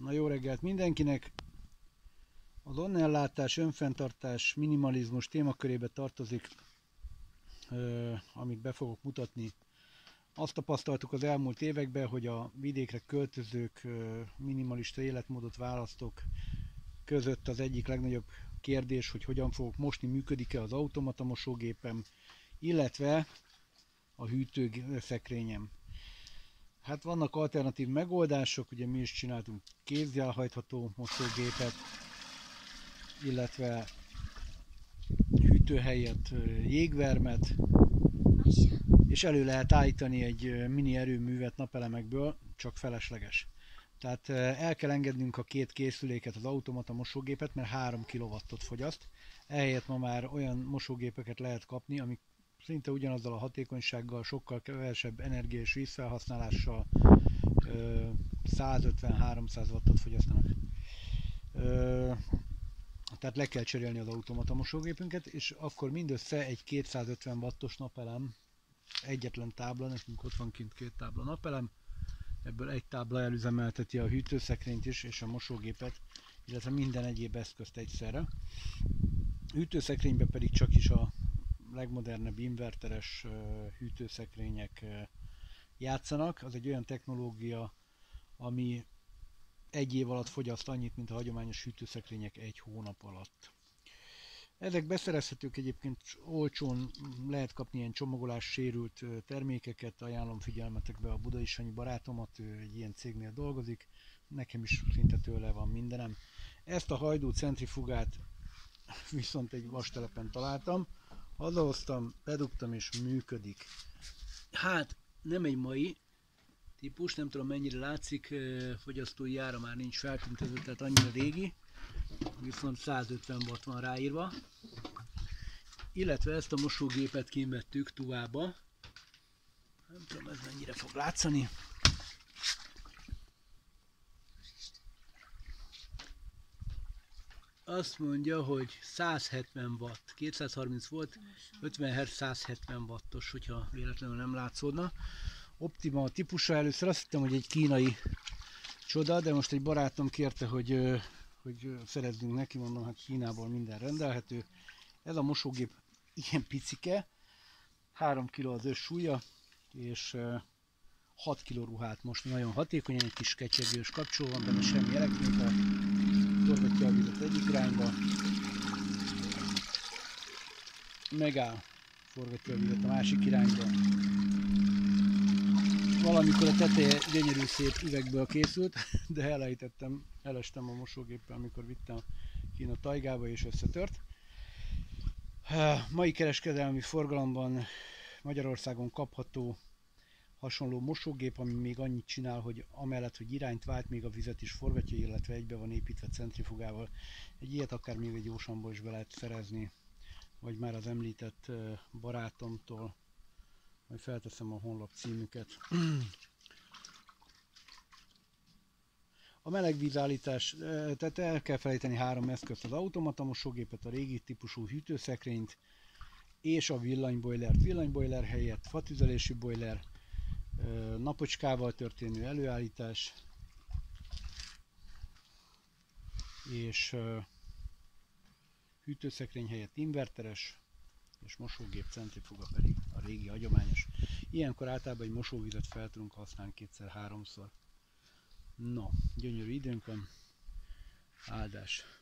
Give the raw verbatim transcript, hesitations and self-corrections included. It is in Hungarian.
Na, jó reggelt mindenkinek! Az onnellátás, önfenntartás, minimalizmus témakörébe tartozik, amit be fogok mutatni. Azt tapasztaltuk az elmúlt években, hogy a vidékre költözők, minimalista életmódot választók között az egyik legnagyobb kérdés, hogy hogyan fogok mosni, működik-e az automata mosógépem, illetve a hűtőszekrényem. Hát vannak alternatív megoldások, ugye mi is csináltunk kézzel hajtható mosógépet, illetve hűtő helyett jégvermet, és elő lehet állítani egy mini erőművet napelemekből, csak felesleges. Tehát el kell engednünk a két készüléket, az automata mosógépet, mert három kilowattot fogyaszt. Ehelyett ma már olyan mosógépeket lehet kapni, amik szinte ugyanazzal a hatékonysággal, sokkal kevesebb energia és vízfelhasználással százötven-háromszáz wattot fogyasztanak. Tehát le kell cserélni az automata mosógépünket, és akkor mindössze egy kétszázötven wattos napelem, egyetlen tábla, nekünk ott van kint két tábla napelem, ebből egy tábla elüzemelteti a hűtőszekrényt is, és a mosógépet, illetve minden egyéb eszközt egyszerre. A hűtőszekrényben pedig csak is a legmodernebb inverteres hűtőszekrények játszanak. Az egy olyan technológia, ami egy év alatt fogyaszt annyit, mint a hagyományos hűtőszekrények egy hónap alatt. Ezek beszerezhetők, egyébként olcsón lehet kapni ilyen csomagolás sérült termékeket, ajánlom figyelmetekbe a Budai Sanyi barátomat, ő egy ilyen cégnél dolgozik, nekem is szinte tőle van mindenem. Ezt a hajdú centrifugát viszont egy vastelepen találtam, hazahoztam, bedugtam és működik. Hát nem egy mai típus, nem tudom mennyire látszik, fogyasztói ára már nincs feltüntetve, tehát annyira régi, viszont százötven watt van ráírva. Illetve ezt a mosógépet kivettük Tuvába, nem tudom ez mennyire fog látszani. Azt mondja, hogy százhetven watt, kétszázharminc volt, ötven hertz, százhetven wattos, hogyha véletlenül nem látszódna. Optima a típusa, először azt hittem, hogy egy kínai csoda, de most egy barátom kérte, hogy, hogy szerezzünk neki, mondom, hát Kínából minden rendelhető. Ez a mosógép ilyen picike, három kiló az összsúlya, és hat kiló ruhát most nagyon hatékonyan, egy kis ketyegős kapcsoló van benne, semmi elektronika, forgatja a vizet egyik irányba, megáll, forgatja a vizet a másik irányba. Valamikor a teteje gyönyörű szép üvegből készült, de elejtettem, elestem a mosógéppel, amikor vittem Kína tajgába és összetört. Mai kereskedelmi forgalomban Magyarországon kapható hasonló mosógép, ami még annyit csinál, hogy amellett, hogy irányt vált, még a vizet is forgatja, illetve egybe van építve centrifugával. Egy ilyet akár még egy Jósanból is be lehet szerezni, vagy már az említett barátomtól. Majd felteszem a honlap címüket. A melegvízállítás, tehát el kell felejteni három eszközt: az automata mosógépet, a régi típusú hűtőszekrényt és a villanybojlert. Villanybojler helyett fatüzelésű bojler, napocskával történő előállítás, és hűtőszekrény helyett inverteres, és mosógép centrifuga pedig a régi hagyományos. Ilyenkor általában egy mosóvizet fel tudunk használni kétszer-háromszor. No, gyönyörű időnk van, áldás!